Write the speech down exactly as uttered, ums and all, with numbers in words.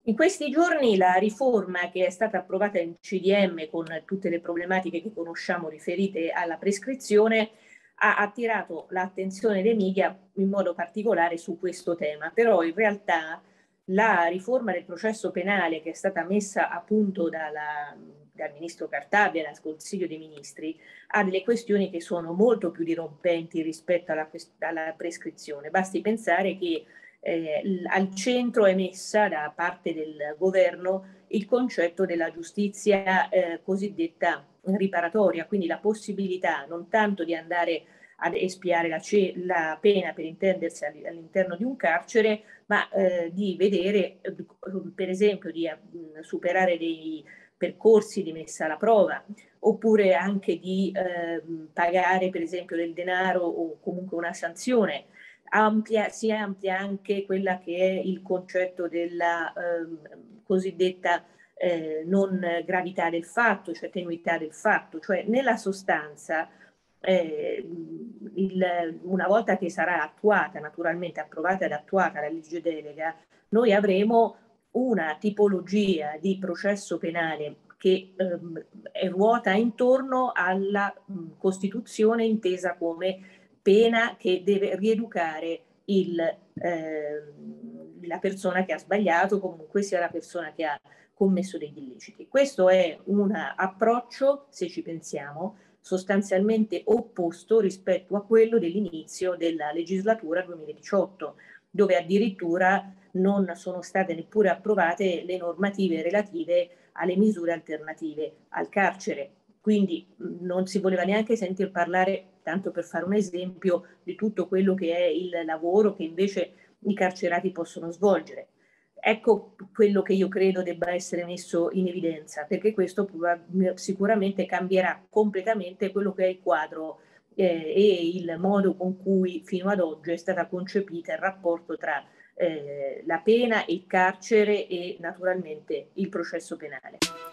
In questi giorni la riforma che è stata approvata in C D M con tutte le problematiche che conosciamo riferite alla prescrizione ha attirato l'attenzione dei media in modo particolare su questo tema, però in realtà la riforma del processo penale che è stata messa a punto dalla, dal ministro Cartabia, dal Consiglio dei Ministri, ha delle questioni che sono molto più dirompenti rispetto alla, alla prescrizione. Basti pensare che eh, al centro è messa da parte del governo il concetto della giustizia eh, cosiddetta riparatoria, quindi la possibilità non tanto di andare ad espiare la, la pena, per intendersi, all'interno di un carcere, ma eh, di vedere, per esempio, di mh, superare dei percorsi di messa alla prova, oppure anche di eh, pagare, per esempio, del denaro o comunque una sanzione. Amplia, si amplia anche quella che è il concetto della eh, cosiddetta eh, non gravità del fatto, cioè tenuità del fatto, cioè nella sostanza eh, il, una volta che sarà attuata, naturalmente approvata ed attuata la legge delega, noi avremo una tipologia di processo penale che ehm, ruota intorno alla mh, Costituzione intesa come pena che deve rieducare il, eh, la persona che ha sbagliato, comunque sia la persona che ha commesso degli illeciti. Questo è un approccio, se ci pensiamo, sostanzialmente opposto rispetto a quello dell'inizio della legislatura duemiladiciotto, dove addirittura non sono state neppure approvate le normative relative alle misure alternative al carcere. Quindi non si voleva neanche sentir parlare, tanto per fare un esempio, di tutto quello che è il lavoro che invece i carcerati possono svolgere. Ecco quello che io credo debba essere messo in evidenza, perché questo sicuramente cambierà completamente quello che è il quadro eh, e il modo con cui fino ad oggi è stata concepita il rapporto tra eh, la pena, il carcere e naturalmente il processo penale.